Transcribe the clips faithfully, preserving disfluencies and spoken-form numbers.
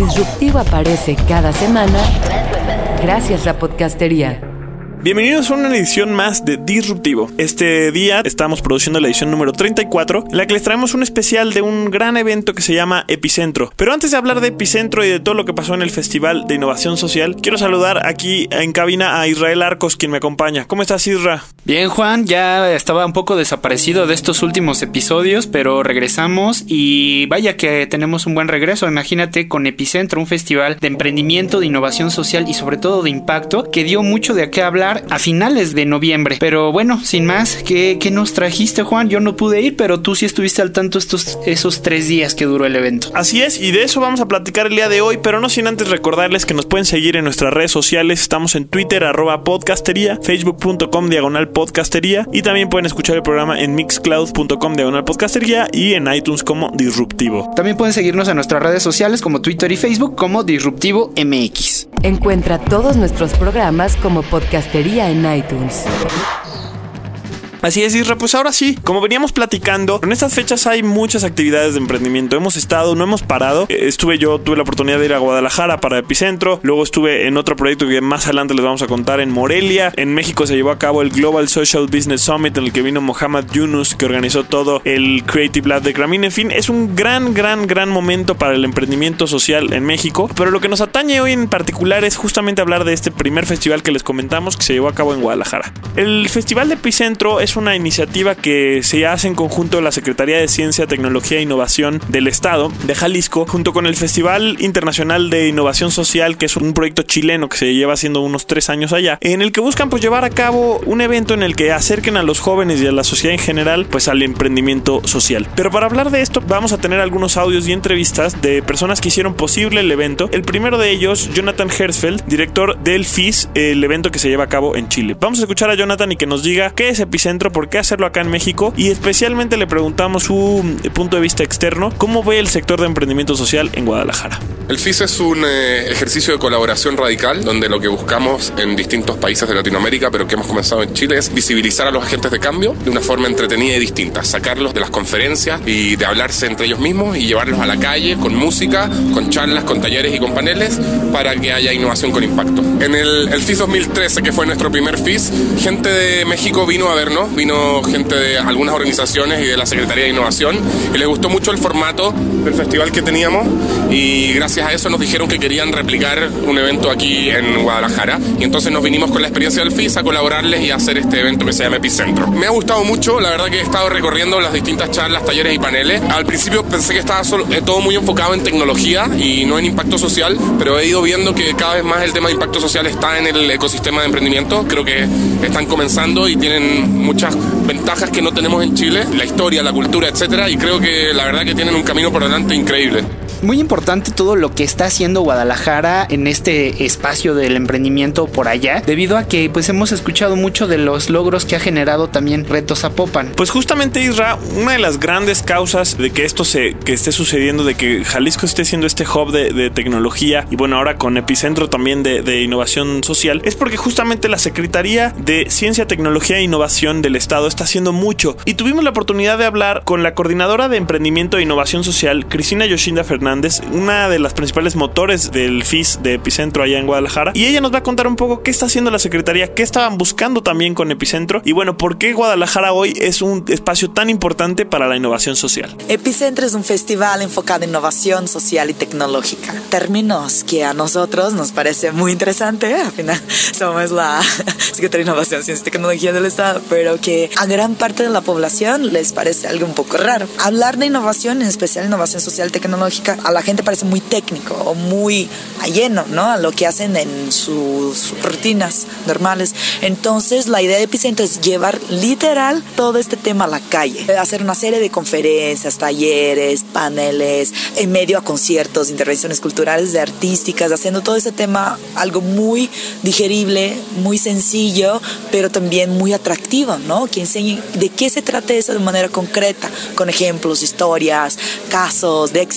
Disruptivo aparece cada semana gracias a Podcastería. Bienvenidos a una edición más de Disruptivo. Este día estamos produciendo la edición número treinta y cuatro, en la que les traemos un especial de un gran evento que se llama Epicentro. Pero antes de hablar de Epicentro y de todo lo que pasó en el Festival de Innovación Social, quiero saludar aquí en cabina a Israel Arcos, quien me acompaña. ¿Cómo estás, Isra? Bien, Juan, ya estaba un poco desaparecido de estos últimos episodios, pero regresamos y vaya que tenemos un buen regreso. Imagínate, con Epicentro, un festival de emprendimiento, de innovación social y sobre todo de impacto, que dio mucho de qué hablar a finales de noviembre. Pero bueno, sin más, ¿qué, qué nos trajiste, Juan? Yo no pude ir, pero tú sí estuviste al tanto estos, esos tres días que duró el evento. Así es, y de eso vamos a platicar el día de hoy, pero no sin antes recordarles que nos pueden seguir en nuestras redes sociales. Estamos en Twitter, arroba podcastería, facebook.com diagonal podcastería, y también pueden escuchar el programa en mixcloud.com diagonal podcastería y en iTunes como Disruptivo. También pueden seguirnos en nuestras redes sociales como Twitter y Facebook como Disruptivo M X. Encuentra todos nuestros programas como Podcastería en iTunes. Así es, Isra, pues ahora sí, como veníamos platicando, en estas fechas hay muchas actividades de emprendimiento. Hemos estado, no hemos parado. Eh, estuve yo, tuve la oportunidad de ir a Guadalajara para Epicentro. Luego estuve en otro proyecto que más adelante les vamos a contar en Morelia. En México se llevó a cabo el Global Social Business Summit, en el que vino Mohamed Yunus, que organizó todo el Creative Lab de Grameen. En fin, es un gran, gran, gran momento para el emprendimiento social en México. Pero lo que nos atañe hoy en particular es justamente hablar de este primer festival que les comentamos, que se llevó a cabo en Guadalajara. El Festival de Epicentro es Es una iniciativa que se hace en conjunto de la Secretaría de Ciencia, Tecnología e Innovación del Estado de Jalisco, junto con el Festival Internacional de Innovación Social, que es un proyecto chileno que se lleva haciendo unos tres años allá, en el que buscan pues llevar a cabo un evento en el que acerquen a los jóvenes y a la sociedad en general pues al emprendimiento social. Pero para hablar de esto vamos a tener algunos audios y entrevistas de personas que hicieron posible el evento. El primero de ellos, Jonathan Herzfeld, director del F I S, el evento que se lleva a cabo en Chile. Vamos a escuchar a Jonathan y que nos diga qué es Epicentro, por qué hacerlo acá en México, y especialmente le preguntamos su punto de vista externo, cómo ve el sector de emprendimiento social en Guadalajara. El F I S es un eh, ejercicio de colaboración radical, donde lo que buscamos en distintos países de Latinoamérica, pero que hemos comenzado en Chile, es visibilizar a los agentes de cambio de una forma entretenida y distinta, sacarlos de las conferencias y de hablarse entre ellos mismos y llevarlos a la calle con música, con charlas, con talleres y con paneles para que haya innovación con impacto. En el, el F I S dos mil trece, que fue nuestro primer F I S, gente de México vino a vernos, vino gente de algunas organizaciones y de la Secretaría de Innovación, y les gustó mucho el formato del festival que teníamos, y gracias a eso nos dijeron que querían replicar un evento aquí en Guadalajara, y entonces nos vinimos con la experiencia del F I S a colaborarles y a hacer este evento que se llama Epicentro. Me ha gustado mucho, la verdad que he estado recorriendo las distintas charlas, talleres y paneles. Al principio pensé que estaba solo, eh, todo muy enfocado en tecnología y no en impacto social, pero he ido viendo que cada vez más el tema de impacto social está en el ecosistema de emprendimiento. Creo que están comenzando y tienen muchas ventajas que no tenemos en Chile, la historia, la cultura, etcétera, y creo que la verdad que tienen un camino por delante increíble. Muy importante todo lo que está haciendo Guadalajara en este espacio del emprendimiento por allá, debido a que pues hemos escuchado mucho de los logros que ha generado también Reto Zapopan. Pues justamente, Isra, una de las grandes causas de que esto se que esté sucediendo, de que Jalisco esté siendo este hub de, de tecnología, y bueno, ahora con Epicentro también de, de innovación social, es porque justamente la Secretaría de Ciencia, Tecnología e Innovación del Estado está haciendo mucho, y tuvimos la oportunidad de hablar con la coordinadora de Emprendimiento e Innovación Social, Cristina Yoshinda Fernández, una de las principales motores del F I S de Epicentro allá en Guadalajara, y ella nos va a contar un poco qué está haciendo la Secretaría, qué estaban buscando también con Epicentro, y bueno, por qué Guadalajara hoy es un espacio tan importante para la innovación social. Epicentro es un festival enfocado en innovación social y tecnológica, términos que a nosotros nos parece muy interesante. Al final somos la Secretaría de Innovación, Ciencia y Tecnología del Estado, pero que a gran parte de la población les parece algo un poco raro. Hablar de innovación, en especial innovación social y tecnológica, a la gente parece muy técnico o muy lleno, ¿no?, a lo que hacen en sus rutinas normales. Entonces la idea de Epicentro es llevar literal todo este tema a la calle, hacer una serie de conferencias, talleres, paneles, en medio a conciertos, intervenciones culturales, de artísticas, haciendo todo ese tema algo muy digerible, muy sencillo, pero también muy atractivo, ¿no?, que enseñe de qué se trata eso de manera concreta, con ejemplos, historias, casos de éxito, casos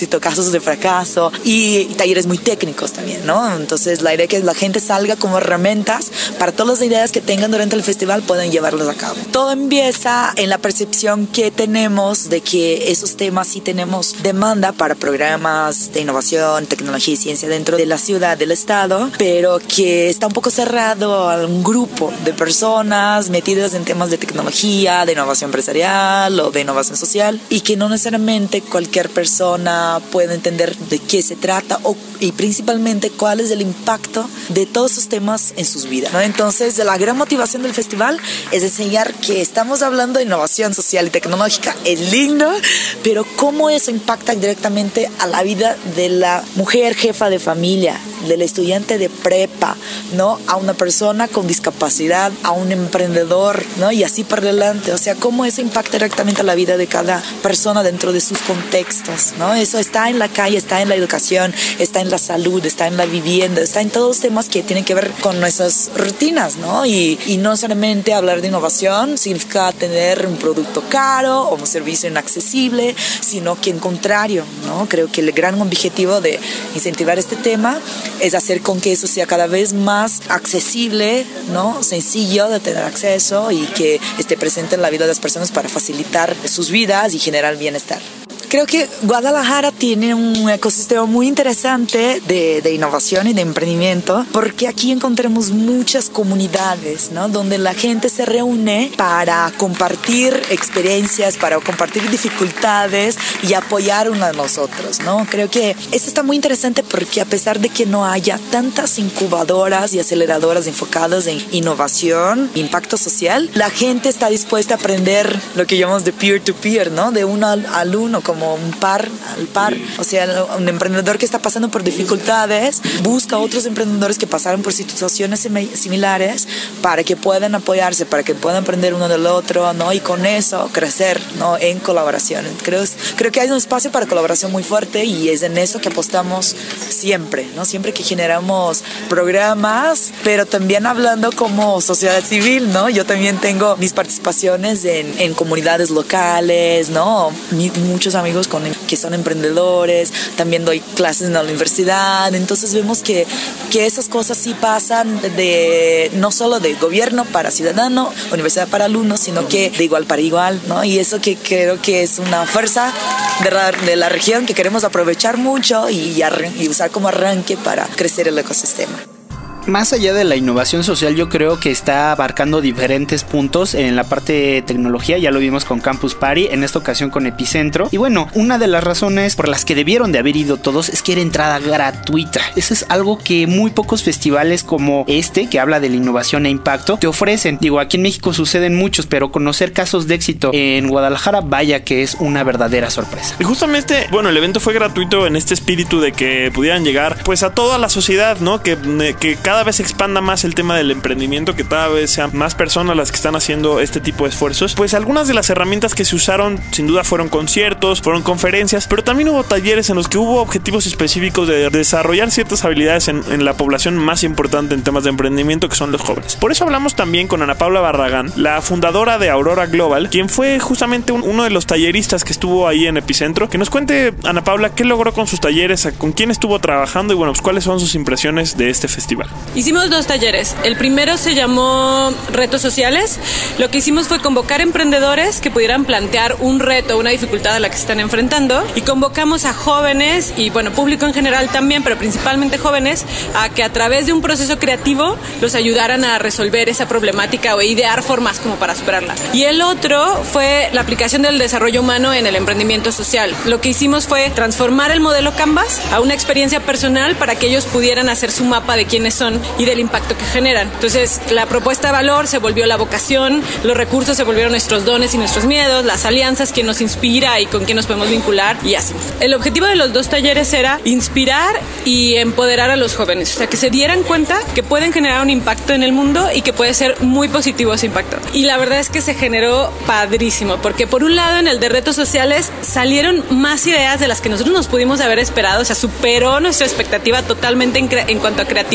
casos de fracaso y, y talleres muy técnicos también, ¿no? Entonces la idea es que la gente salga como herramientas para todas las ideas que tengan durante el festival pueden llevarlas a cabo. Todo empieza en la percepción que tenemos de que esos temas sí tenemos demanda para programas de innovación, tecnología y ciencia dentro de la ciudad, del estado, pero que está un poco cerrado a un grupo de personas metidas en temas de tecnología, de innovación empresarial o de innovación social, y que no necesariamente cualquier persona puede entender de qué se trata o, y principalmente cuál es el impacto de todos esos temas en sus vidas, ¿no? Entonces, la gran motivación del festival es enseñar que estamos hablando de innovación social y tecnológica, es lindo, pero cómo eso impacta directamente a la vida de la mujer jefa de familia, del estudiante de prepa, ¿no? A una persona con discapacidad, a un emprendedor, ¿no? Y así por delante. O sea, cómo eso impacta directamente a la vida de cada persona dentro de sus contextos, ¿no? Eso está en la calle, está en la educación, está en la salud, está en la vivienda, está en todos los temas que tienen que ver con nuestras rutinas, ¿no? Y, y no solamente hablar de innovación significa tener un producto caro o un servicio inaccesible, sino que en contrario, ¿no? Creo que el gran objetivo de incentivar este tema es hacer con que eso sea cada vez más accesible, ¿no? Sencillo de tener acceso y que esté presente en la vida de las personas para facilitar sus vidas y generar bienestar. Creo que Guadalajara tiene un ecosistema muy interesante de, de innovación y de emprendimiento, porque aquí encontramos muchas comunidades, ¿no? Donde la gente se reúne para compartir experiencias, para compartir dificultades y apoyar unos a los otros, ¿no? Creo que eso está muy interesante porque a pesar de que no haya tantas incubadoras y aceleradoras enfocadas en innovación, impacto social, la gente está dispuesta a aprender lo que llamamos de peer-to-peer, ¿no? De uno al, al uno, como un par al par. O sea, un emprendedor que está pasando por dificultades busca a otros emprendedores que pasaron por situaciones similares para que puedan apoyarse, para que puedan aprender uno del otro, ¿no? Y con eso crecer, ¿no? En colaboración. Creo, creo que hay un espacio para colaboración muy fuerte y es en eso que apostamos siempre, ¿no? Siempre que generamos programas, pero también hablando como sociedad civil, ¿no? Yo también tengo mis participaciones en, en comunidades locales, ¿no? Mi, muchos amigos con, que son emprendedores, también doy clases en la universidad, entonces vemos que, que esas cosas sí pasan de, no solo de gobierno para ciudadano, universidad para alumnos, sino que de igual para igual, ¿no? Y eso que creo que es una fuerza de la, de la región que queremos aprovechar mucho y, y usar como arranque para crecer el ecosistema. Más allá de la innovación social, yo creo que está abarcando diferentes puntos en la parte de tecnología. Ya lo vimos con Campus Party, en esta ocasión con Epicentro. Y bueno, una de las razones por las que debieron de haber ido todos es que era entrada gratuita. Eso es algo que muy pocos festivales como este, que habla de la innovación e impacto, te ofrecen. Digo, aquí en México suceden muchos, pero conocer casos de éxito en Guadalajara, vaya que es una verdadera sorpresa. Y justamente, bueno, el evento fue gratuito en este espíritu de que pudieran llegar pues a toda la sociedad, ¿no? Que, que cada vez se expanda más el tema del emprendimiento, que cada vez sean más personas las que están haciendo este tipo de esfuerzos. Pues algunas de las herramientas que se usaron sin duda fueron conciertos, fueron conferencias, pero también hubo talleres en los que hubo objetivos específicos de desarrollar ciertas habilidades en, en la población más importante en temas de emprendimiento, que son los jóvenes. Por eso hablamos también con Ana Paula Barragán, la fundadora de Aurora Global, quien fue justamente un, uno de los talleristas que estuvo ahí en Epicentro. Que nos cuente, Ana Paula, qué logró con sus talleres, con quién estuvo trabajando y bueno, pues cuáles son sus impresiones de este festival. Hicimos dos talleres. El primero se llamó Retos Sociales. Lo que hicimos fue convocar emprendedores que pudieran plantear un reto, una dificultad a la que se están enfrentando, y convocamos a jóvenes y bueno, público en general también, pero principalmente jóvenes, a que a través de un proceso creativo los ayudaran a resolver esa problemática o idear formas como para superarla. Y el otro fue la aplicación del desarrollo humano en el emprendimiento social. Lo que hicimos fue transformar el modelo Canvas a una experiencia personal para que ellos pudieran hacer su mapa de quiénes son y del impacto que generan. Entonces, la propuesta de valor se volvió la vocación, los recursos se volvieron nuestros dones y nuestros miedos, las alianzas, quien nos inspira y con quién nos podemos vincular, y así. El objetivo de los dos talleres era inspirar y empoderar a los jóvenes, o sea, que se dieran cuenta que pueden generar un impacto en el mundo y que puede ser muy positivo ese impacto. Y la verdad es que se generó padrísimo, porque por un lado en el de retos sociales salieron más ideas de las que nosotros nos pudimos haber esperado, o sea, superó nuestra expectativa totalmente en, cre- en cuanto a creatividad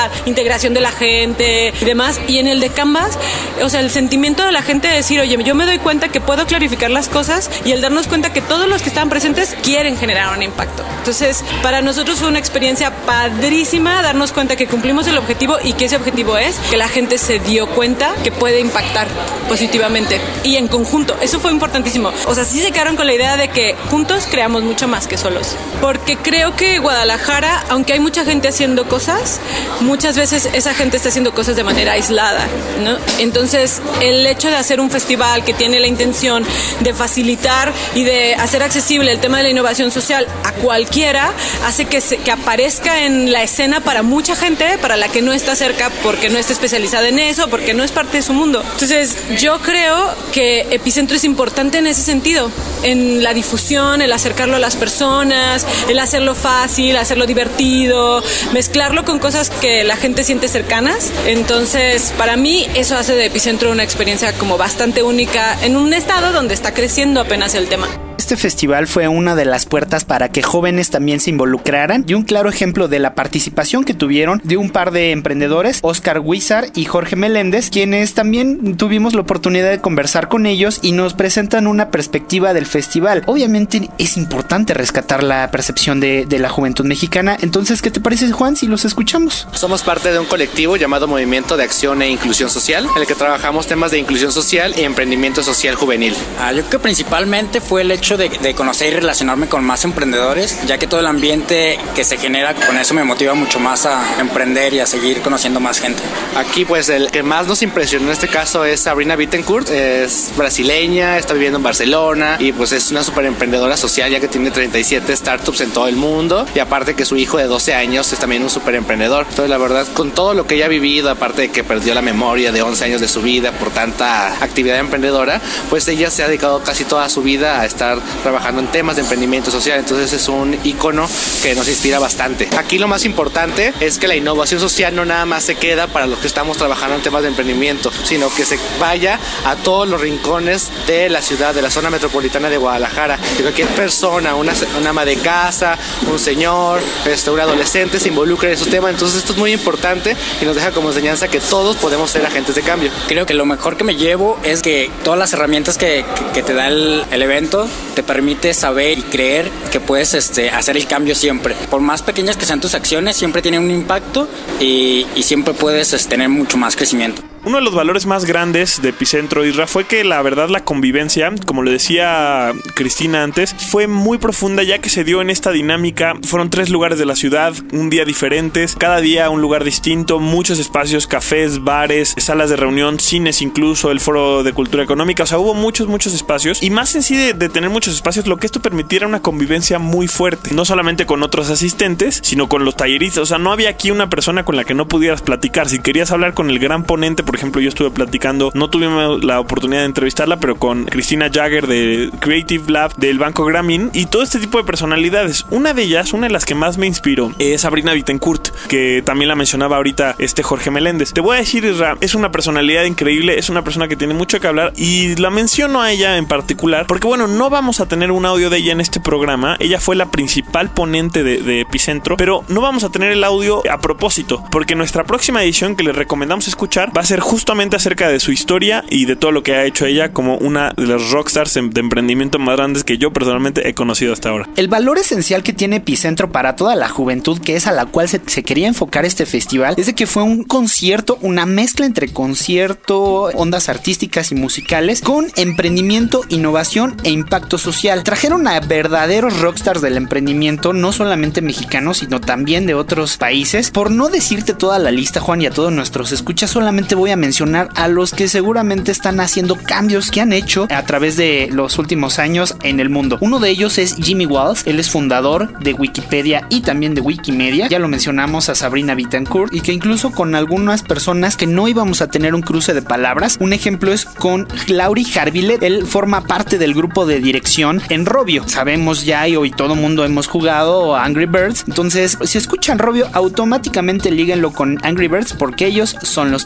sociedad, integración de la gente y demás. Y en el de Canvas, o sea, el sentimiento de la gente de decir, oye, yo me doy cuenta que puedo clarificar las cosas, y el darnos cuenta que todos los que estaban presentes quieren generar un impacto. Entonces, para nosotros fue una experiencia padrísima darnos cuenta que cumplimos el objetivo, y que ese objetivo es que la gente se dio cuenta que puede impactar positivamente y en conjunto. Eso fue importantísimo. O sea, sí se quedaron con la idea de que juntos creamos mucho más que solos. Porque creo que Guadalajara, aunque hay mucha gente haciendo cosas, muchas veces esa gente está haciendo cosas de manera aislada, ¿no? Entonces, el hecho de hacer un festival que tiene la intención de facilitar y de hacer accesible el tema de la innovación social a cualquiera, hace que, se, que aparezca en la escena para mucha gente, para la que no está cerca porque no está especializada en eso, porque no es parte de su mundo. Entonces, yo creo que Epicentro es importante en ese sentido, en la difusión, el acercarlo a las personas, el hacerlo fácil, hacerlo divertido, mezclarlo con cosas que la gente siente cercanas. Entonces, para mí, eso hace de Epicentro una experiencia como bastante única en un estado donde está creciendo apenas el tema. Este festival fue una de las puertas para que jóvenes también se involucraran, y un claro ejemplo de la participación que tuvieron de un par de emprendedores, Oscar Huizar y Jorge Meléndez, quienes también tuvimos la oportunidad de conversar con ellos y nos presentan una perspectiva del festival. Obviamente es importante rescatar la percepción de, de la juventud mexicana. Entonces, ¿qué te parece, Juan, si los escuchamos? Somos parte de un colectivo llamado Movimiento de Acción e Inclusión Social, en el que trabajamos temas de inclusión social y emprendimiento social juvenil. Ah, yo creo que principalmente fue el hecho De, de conocer y relacionarme con más emprendedores, ya que todo el ambiente que se genera con eso me motiva mucho más a emprender y a seguir conociendo más gente. Aquí pues el que más nos impresionó en este caso es Sabrina Bittencourt. Es brasileña, está viviendo en Barcelona y pues es una súper emprendedora social, ya que tiene treinta y siete startups en todo el mundo, y aparte que su hijo de doce años es también un súper emprendedor. Entonces, la verdad, con todo lo que ella ha vivido, aparte de que perdió la memoria de once años de su vida por tanta actividad emprendedora, pues ella se ha dedicado casi toda su vida a estar trabajando en temas de emprendimiento social. Entonces es un ícono que nos inspira bastante. Aquí lo más importante es que la innovación social no nada más se queda para los que estamos trabajando en temas de emprendimiento, sino que se vaya a todos los rincones de la ciudad, de la zona metropolitana de Guadalajara. Que cualquier persona, una, una ama de casa, un señor, este, un adolescente se involucre en esos temas. Entonces esto es muy importante y nos deja como enseñanza que todos podemos ser agentes de cambio. Creo que lo mejor que me llevo es que todas las herramientas que, que, que te da el, el evento te permite saber y creer que puedes este, hacer el cambio siempre. Por más pequeñas que sean tus acciones, siempre tienen un impacto y, y siempre puedes este, tener mucho más crecimiento. Uno de los valores más grandes de Epicentro, Isra, fue que la verdad la convivencia, como le decía Cristina antes, fue muy profunda, ya que se dio en esta dinámica. Fueron tres lugares de la ciudad, un día diferentes, cada día un lugar distinto, muchos espacios, cafés, bares, salas de reunión, cines incluso, el Foro de Cultura Económica. O sea, hubo muchos, muchos espacios. Y más en sí de, de tener muchos espacios, lo que esto permitiera una convivencia muy fuerte. No solamente con otros asistentes, sino con los talleristas. O sea, no había aquí una persona con la que no pudieras platicar. Si querías hablar con el gran ponente, por ejemplo, yo estuve platicando, no tuvimos la oportunidad de entrevistarla, pero con Cristina Jagger de Creative Lab del Banco Grameen, y todo este tipo de personalidades. Una de ellas, una de las que más me inspiró, es Sabrina Bittencourt, que también la mencionaba ahorita este Jorge Meléndez. Te voy a decir, Isra, es una personalidad increíble, es una persona que tiene mucho que hablar, y la menciono a ella en particular porque, bueno, no vamos a tener un audio de ella en este programa. Ella fue la principal ponente de, de Epicentro, pero no vamos a tener el audio a propósito, porque nuestra próxima edición que les recomendamos escuchar va a ser justamente acerca de su historia y de todo lo que ha hecho ella como una de las rockstars de emprendimiento más grandes que yo personalmente he conocido hasta ahora. El valor esencial que tiene Epicentro para toda la juventud, que es a la cual se, se quería enfocar este festival, es de que fue un concierto, una mezcla entre concierto, ondas artísticas y musicales, con emprendimiento, innovación e impacto social. Trajeron a verdaderos rockstars del emprendimiento, no solamente mexicanos, sino también de otros países. Por no decirte toda la lista, Juan, y a todos nuestros escuchas, solamente voy a mencionar a los que seguramente están haciendo cambios que han hecho a través de los últimos años en el mundo. Uno de ellos es Jimmy Wales. Él es fundador de Wikipedia y también de Wikimedia. Ya lo mencionamos a Sabrina Bittencourt, y que incluso con algunas personas que no íbamos a tener un cruce de palabras. Un ejemplo es con Laurie Harville. Él forma parte del grupo de dirección en Robio. Sabemos ya, y hoy todo mundo hemos jugado Angry Birds. Entonces, si escuchan Robio, automáticamente líguenlo con Angry Birds, porque ellos son los creadores.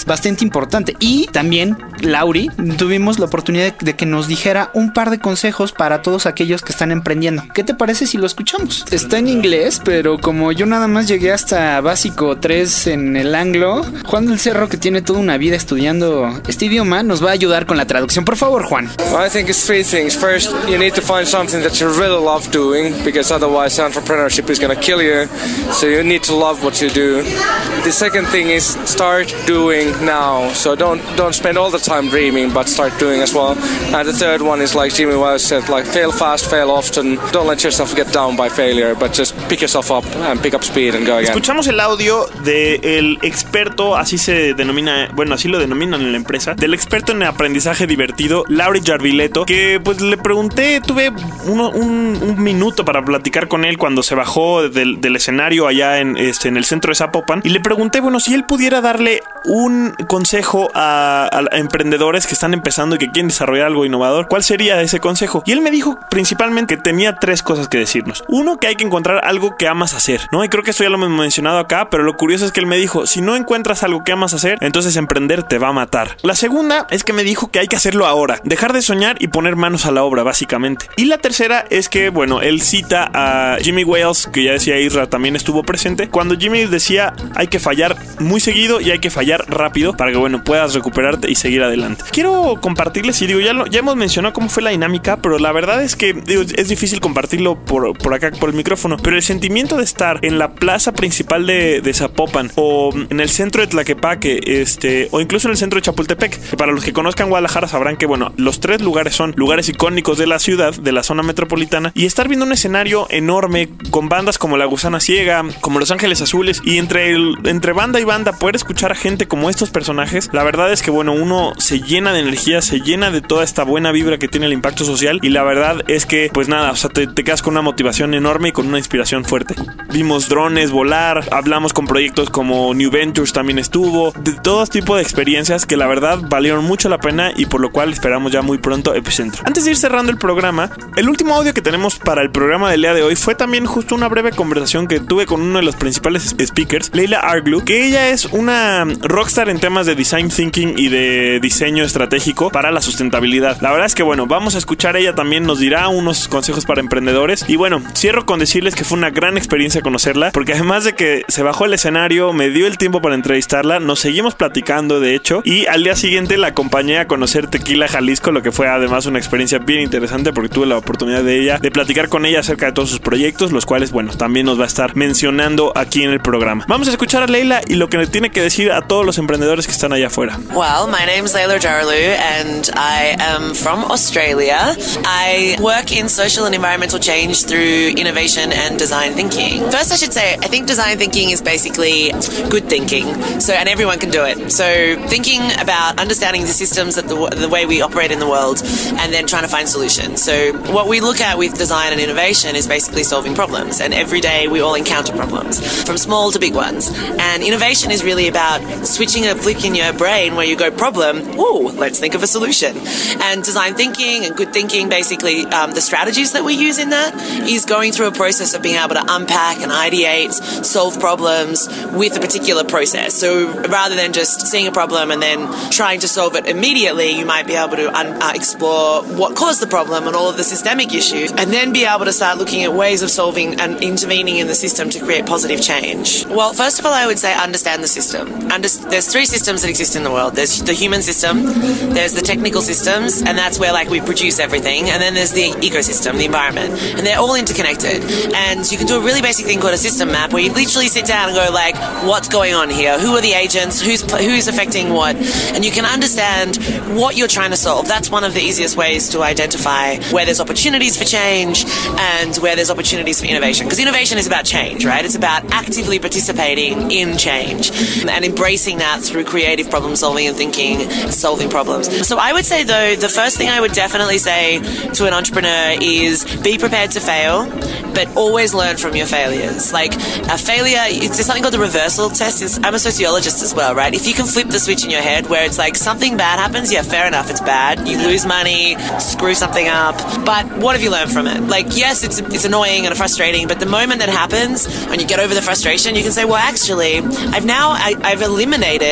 bastante importante. Y también, Lauri, tuvimos la oportunidad de que nos dijera un par de consejos para todos aquellos que están emprendiendo. ¿Qué te parece si lo escuchamos? Está en inglés, pero como yo nada más llegué hasta básico tres en el anglo, Juan del Cerro, que tiene toda una vida estudiando este idioma, nos va a ayudar con la traducción. Por favor, Juan. I think it's three things. First, you need to find something that you really love doing, because otherwise entrepreneurship is going to kill you. So you need to love what you do. The second thing is start doing now. So don't don't spend all the time dreaming, but start doing as well. And the third one is, like Jimmy Wells said, like fail fast, fail often. Don't let yourself get down by failure, but just pick yourself up and pick up speed and go again. Escuchamos el audio del experto, así se denomina, bueno, así lo denominan en la empresa, del experto en aprendizaje divertido, Lauri Jarviletto, que pues le pregunté, tuve uno, un, un minuto para platicar con él cuando se bajó del, del escenario allá en, este, en el centro de Zapopan, y le pregunté, bueno, si él pudiera darle un consejo a, a emprendedores que están empezando y que quieren desarrollar algo innovador, ¿cuál sería ese consejo? Y él me dijo principalmente que tenía tres cosas que decirnos. Uno, que hay que encontrar algo que amas hacer, ¿no? Y creo que esto ya lo hemos mencionado acá, pero lo curioso es que él me dijo, si no encuentras algo que amas hacer, entonces emprender te va a matar. La segunda es que me dijo que hay que hacerlo ahora, dejar de soñar y poner manos a la obra, básicamente. Y la tercera es que, bueno, él cita a Jimmy Wales, que ya decía Isra, también estuvo presente, cuando Jimmy decía, hay que fallar muy seguido y hay que fallar rápido para que, bueno, puedas recuperarte y seguir adelante. Quiero compartirles, y digo, ya, lo, ya hemos mencionado cómo fue la dinámica, pero la verdad es que digo, es difícil compartirlo por, por acá, por el micrófono, pero el sentimiento de estar en la plaza principal de, de Zapopan, o en el centro de Tlaquepaque, este, o incluso en el centro de Chapultepec, que para los que conozcan Guadalajara sabrán que, bueno, los tres lugares son lugares icónicos de la ciudad, de la zona metropolitana, y estar viendo un escenario enorme con bandas como La Gusana Ciega, como Los Ángeles Azules, y entre, el, entre banda y banda poder escuchar a gente como estos personajes, la verdad es que, bueno, uno se llena de energía, se llena de toda esta buena vibra que tiene el impacto social, y la verdad es que, pues nada, o sea, te, te quedas con una motivación enorme y con una inspiración fuerte. Vimos drones volar, hablamos con proyectos como New Ventures, también estuvo, de todo tipo de experiencias que la verdad valieron mucho la pena y por lo cual esperamos ya muy pronto Epicentro. Antes de ir cerrando el programa, el último audio que tenemos para el programa del día de hoy fue también justo una breve conversación que tuve con uno de los principales speakers, Leila Arglu, que ella es una rockstar en temas de design thinking y de diseño estratégico para la sustentabilidad. La verdad es que, bueno, vamos a escuchar, ella también nos dirá unos consejos para emprendedores. Y bueno, cierro con decirles que fue una gran experiencia conocerla, porque además de que se bajó el escenario, me dio el tiempo para entrevistarla, nos seguimos platicando de hecho, y al día siguiente la acompañé a conocer Tequila Jalisco, lo que fue además una experiencia bien interesante porque tuve la oportunidad de ella, de platicar con ella acerca de todos sus proyectos, los cuales, bueno, también nos va a estar mencionando aquí en el programa. Vamos a escuchar a Leila y lo que le tiene que decir a todos los emprendedores que están allá afuera. Well, my name's Leila Jarlu and I am from Australia. I work in social and environmental change through innovation and design thinking. First, I should say, I think design thinking is basically good thinking. So, and everyone can do it. So, thinking about understanding the systems that the, the way we operate in the world, and then trying to find solutions. So, what we look at with design and innovation is basically solving problems. And every day we all encounter problems, from small to big ones. And innovation is really about switching a flick in your brain where you go problem, ooh, let's think of a solution. And design thinking and good thinking, basically, um, the strategies that we use in that is going through a process of being able to unpack and ideate, solve problems with a particular process. So rather than just seeing a problem and then trying to solve it immediately, you might be able to un- uh, explore what caused the problem and all of the systemic issues, and then be able to start looking at ways of solving and intervening in the system to create positive change. Well, first of all, I would say understand the system. Under- there's three systems that exist in the world. There's the human system, there's the technical systems, and that's where like we produce everything, and then there's the ecosystem, the environment, and they're all interconnected. And you can do a really basic thing called a system map, where you literally sit down and go like, what's going on here? Who are the agents? Who's who's affecting what? And you can understand what you're trying to solve. That's one of the easiest ways to identify where there's opportunities for change and where there's opportunities for innovation. Because innovation is about change, right? It's about actively participating in change and embracing that through creative problem solving and thinking, solving problems. So I would say though, the first thing I would definitely say to an entrepreneur is be prepared to fail, but always learn from your failures. Like a failure, it's there's something called the reversal test. It's, I'm a sociologist as well, right? If you can flip the switch in your head where it's like something bad happens, yeah, fair enough, it's bad. You lose money, screw something up, but what have you learned from it? Like, yes, it's it's annoying and frustrating, but the moment that happens and you get over the frustration, you can say, well, actually, I've now I, I've eliminated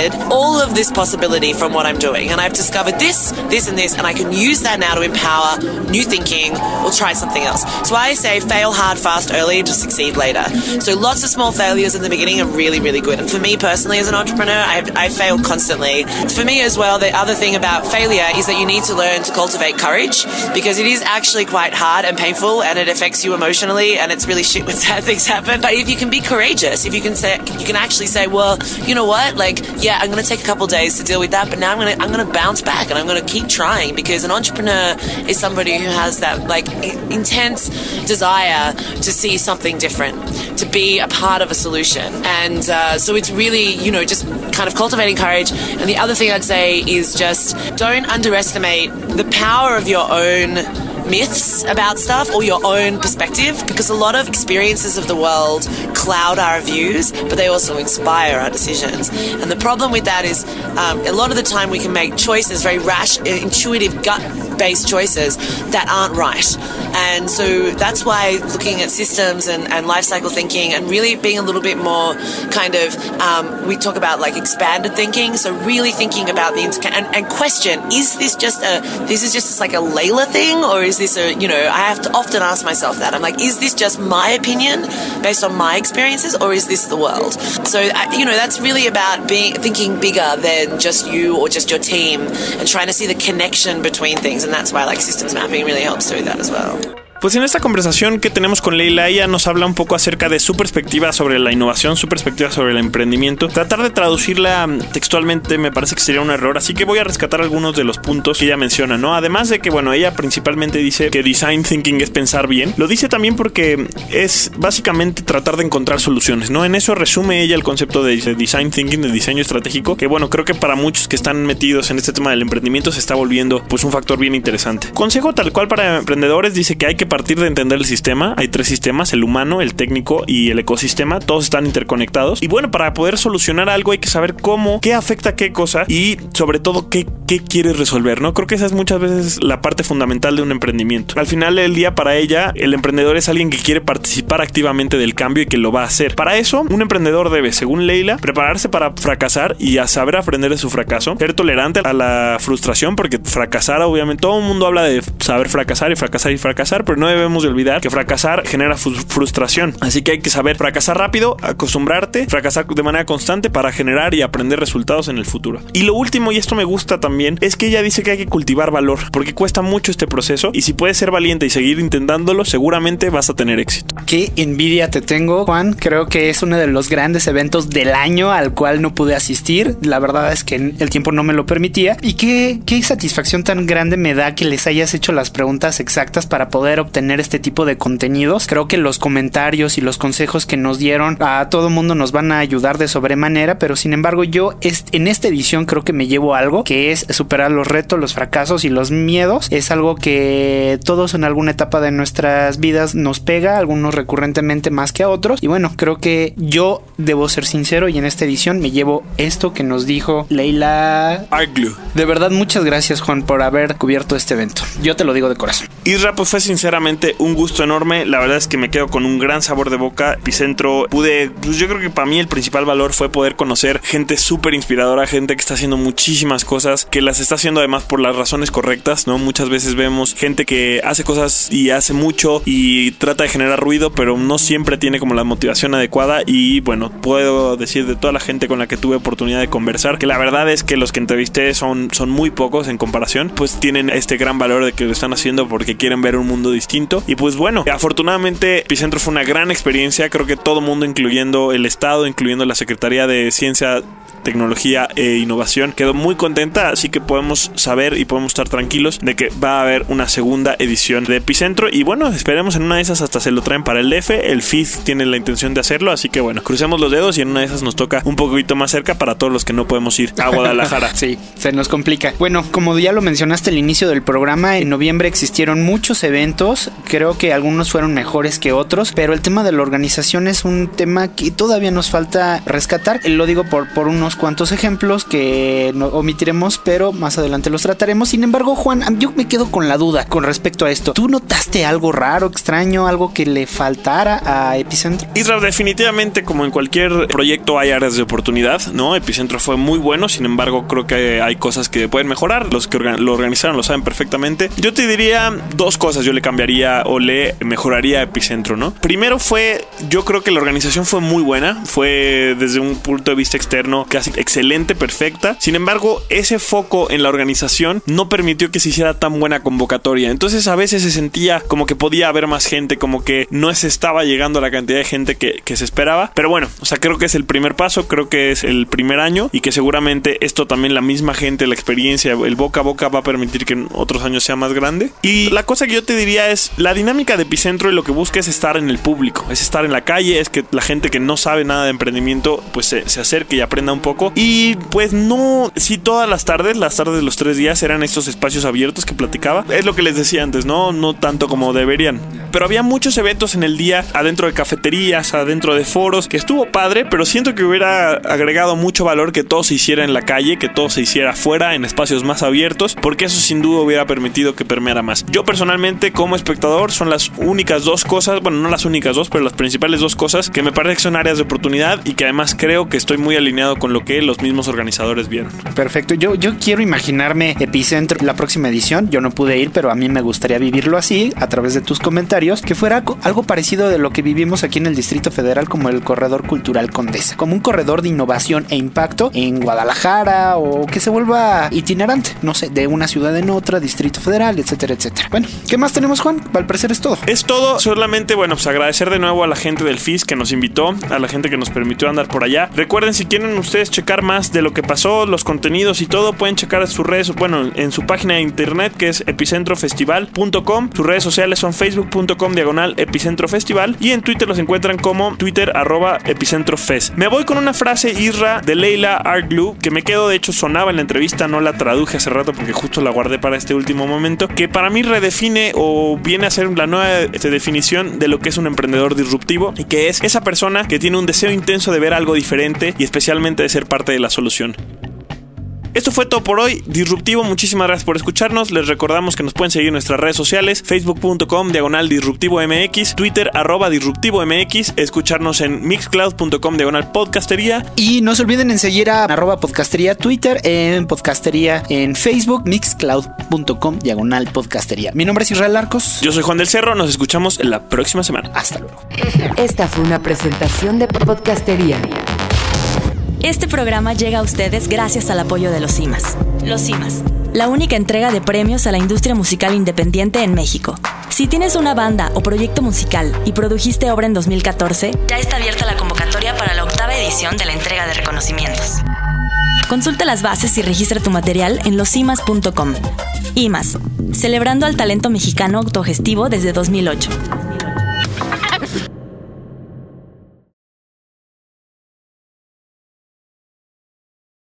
discovered all of this possibility from what I'm doing. And I've discovered this, this, and this, and I can use that now to empower new thinking or try something else. So I say fail hard, fast, early to succeed later. So lots of small failures in the beginning are really, really good. And for me personally as an entrepreneur, I've, I failed constantly. For me as well, the other thing about failure is that you need to learn to cultivate courage, because it is actually quite hard and painful, and it affects you emotionally, and it's really shit when sad things happen. But if you can be courageous, if you can say, you can actually say, well, you know what, like, yeah, I'm going to take a couple days to deal with that, but now I'm going to, I'm going to bounce back and I'm going to keep trying, because an entrepreneur is somebody who has that like intense desire to see something different, to be a part of a solution. And uh, so it's really, you know, just kind of cultivating courage. And the other thing I'd say is just don't underestimate the power of your own myths about stuff or your own perspective, because a lot of experiences of the world cloud our views, but they also inspire our decisions. And the problem with that is um, a lot of the time we can make choices, very rash, intuitive, gut-based choices that aren't right. And so that's why looking at systems and, and life cycle thinking and really being a little bit more kind of, um, we talk about like expanded thinking, so really thinking about the, and, and question, is this just a, this is just like a Layla thing, or is this a, you know, I have to often ask myself that. I'm like, is this just my opinion based on my experiences, or is this the world? So, you know, that's really about being thinking bigger than just you or just your team, and trying to see the connection between things. And that's why like systems mapping really helps do that as well. Pues en esta conversación que tenemos con Leila, ella nos habla un poco acerca de su perspectiva sobre la innovación, su perspectiva sobre el emprendimiento. Tratar de traducirla textualmente me parece que sería un error, así que voy a rescatar algunos de los puntos que ella menciona, ¿no? Además de que, bueno, ella principalmente dice que design thinking es pensar bien. Lo dice también porque es básicamente tratar de encontrar soluciones, ¿no? En eso resume ella el concepto de design thinking, de diseño estratégico, que bueno, creo que para muchos que están metidos en este tema del emprendimiento se está volviendo pues un factor bien interesante. Consejo tal cual para emprendedores, dice que hay que partir de entender el sistema. Hay tres sistemas: el humano, el técnico y el ecosistema. Todos están interconectados. Y bueno, para poder solucionar algo hay que saber cómo, qué afecta a qué cosa y sobre todo qué, qué quieres resolver, ¿no? Creo que esa es muchas veces la parte fundamental de un emprendimiento. Al final del día, para ella, el emprendedor es alguien que quiere participar activamente del cambio y que lo va a hacer. Para eso, un emprendedor debe, según Leila, prepararse para fracasar y a saber aprender de su fracaso, ser tolerante a la frustración, porque fracasar, obviamente, todo el mundo habla de saber fracasar y fracasar y fracasar, pero no debemos de olvidar que fracasar genera frustración. Así que hay que saber fracasar rápido, acostumbrarte, fracasar de manera constante para generar y aprender resultados en el futuro. Y lo último, y esto me gusta también, es que ella dice que hay que cultivar valor, porque cuesta mucho este proceso, y si puedes ser valiente y seguir intentándolo, seguramente vas a tener éxito. Qué envidia te tengo, Juan. Creo que es uno de los grandes eventos del año al cual no pude asistir. La verdad es que el tiempo no me lo permitía. Y qué, qué satisfacción tan grande me da que les hayas hecho las preguntas exactas para poder obtener este tipo de contenidos. Creo que los comentarios y los consejos que nos dieron a todo mundo nos van a ayudar de sobremanera, pero sin embargo yo est- en esta edición creo que me llevo algo, que es superar los retos, los fracasos y los miedos. Es algo que todos en alguna etapa de nuestras vidas nos pega, algunos recurrentemente más que a otros, y bueno, creo que yo debo ser sincero y en esta edición me llevo esto que nos dijo Leila Aglu. De verdad, muchas gracias, Juan, por haber cubierto este evento. Yo te lo digo de corazón. Isra, pues fue sinceramente un gusto enorme. La verdad es que me quedo con un gran sabor de boca. Epicentro, pude, pues yo creo que para mí el principal valor fue poder conocer gente súper inspiradora, gente que está haciendo muchísimas cosas, que las está haciendo además por las razones correctas, ¿no? Muchas veces vemos gente que hace cosas y hace mucho y trata de generar ruido, pero no siempre tiene como la motivación adecuada. Y bueno, puedo decir de toda la gente con la que tuve oportunidad de conversar, que la verdad es que los que entrevisté son, son muy pocos en comparación, pues tienen este gran valor de que lo están haciendo porque quieren ver un mundo distinto. Y pues bueno, afortunadamente Epicentro fue una gran experiencia. Creo que todo mundo, incluyendo el Estado, incluyendo la Secretaría de Ciencia, Tecnología e Innovación, quedó muy contenta, así que podemos saber y podemos estar tranquilos de que va a haber una segunda edición de Epicentro. Y bueno, esperemos en una de esas hasta se lo traen para el D F. El F I D tiene la intención de hacerlo, así que bueno, crucemos los dedos y en una de esas nos toca un poquito más cerca para todos los que no podemos ir a Guadalajara. Sí, se nos complica. Bueno, como ya lo mencionaste al inicio del programa, en noviembre existieron muchos eventos. Creo que algunos fueron mejores que otros, pero el tema de la organización es un tema que todavía nos falta rescatar. Lo digo por, por unos cuantos ejemplos que no omitiremos, pero más adelante los trataremos. Sin embargo, Juan, yo me quedo con la duda con respecto a esto. ¿Tú notaste algo raro, extraño, algo que le faltara a Epicentro? Isra, definitivamente, como en cualquier proyecto hay áreas de oportunidad, ¿no? Epicentro fue muy bueno, sin embargo, creo que hay cosas que pueden mejorar. Los que organ- lo organizaron lo saben perfectamente. Yo te diría dos cosas yo le cambiaría o le mejoraría a Epicentro, ¿no? Primero fue, yo creo que la organización fue muy buena, fue desde un punto de vista externo casi excelente, perfecta. Sin embargo, ese foco en la organización no permitió que se hiciera tan buena convocatoria. Entonces a veces se sentía como que podía haber más gente, como que no se estaba llegando a la cantidad de gente que, que se esperaba. Pero bueno, o sea, creo que es el primer paso, creo que es el primer año y que seguramente esto también la misma gente, la experiencia, el boca a boca va a permitir que en otros años sea más grande. Y la cosa que yo te diría es, la dinámica de Epicentro y lo que busca es estar en el público, es estar en la calle, es que la gente que no sabe nada de emprendimiento pues se, se acerque y aprenda un poco. Y pues no, sí, todas las tardes, las tardes de los tres días eran estos espacios abiertos que platicaba. Es lo que les decía antes, no, no tanto como deberían. Pero había muchos eventos en el día, adentro de cafeterías, adentro de foros, que estuvo padre, pero siento que hubiera agregado mucho valor que todo se hiciera en la calle, que todo se hiciera afuera, en espacios más abiertos, porque eso sin duda hubiera permitido que permeara más. Yo personalmente, como espectador, son las únicas dos cosas, bueno, no las únicas dos, pero las principales dos cosas que me parece que son áreas de oportunidad y que además creo que estoy muy alineado con lo que los mismos organizadores vieron. Perfecto, yo, yo quiero imaginarme Epicentro la próxima edición. Yo no pude ir, pero a mí me gustaría vivirlo así, a través de tus comentarios, que fuera algo parecido de lo que vivimos aquí en el Distrito Federal, como el Corredor Cultural Condesa, como un corredor de innovación e impacto en Guadalajara, o que se vuelva itinerante, no sé, de una ciudad en otra, Distrito Federal, etcétera, etcétera. Bueno, ¿qué más tenemos, Juan? Al parecer es todo. Es todo, solamente, bueno, pues agradecer de nuevo a la gente del F I S que nos invitó, a la gente que nos permitió andar por allá. Recuerden, si quieren ustedes checar más de lo que pasó, los contenidos y todo, pueden checar sus redes, bueno, en su página de internet, que es epicentrofestival punto com. Sus redes sociales son facebook punto com diagonal epicentrofestival, y en Twitter los encuentran como twitter arroba epicentrofest. Me voy con una frase, Isra, de Leila Arglou, que me quedo, de hecho sonaba en la entrevista, no la traduje hace rato porque justo la guardé para este último momento, que para mí redefine o viene a ser la nueva este, definición de lo que es un emprendedor disruptivo, y que es esa persona que tiene un deseo intenso de ver algo diferente y especialmente de ser parte de la solución. Esto fue todo por hoy. Disruptivo, muchísimas gracias por escucharnos. Les recordamos que nos pueden seguir en nuestras redes sociales, facebook punto com diagonal disruptivo mx, Twitter arroba disruptivo mx, escucharnos en mixcloud punto com diagonal podcastería. Y no se olviden en seguir a arroba podcastería Twitter, en podcastería en Facebook, mixcloud punto com diagonal podcastería. Mi nombre es Israel Arcos. Yo soy Juan del Cerro. Nos escuchamos en la próxima semana. Hasta luego. Esta fue una presentación de Podcastería. Este programa llega a ustedes gracias al apoyo de los I M A S. Los I M A S, la única entrega de premios a la industria musical independiente en México. Si tienes una banda o proyecto musical y produjiste obra en dos mil catorce, ya está abierta la convocatoria para la octava edición de la entrega de reconocimientos. Consulta las bases y registra tu material en los i m a s punto com. I M A S, celebrando al talento mexicano autogestivo desde dos mil ocho.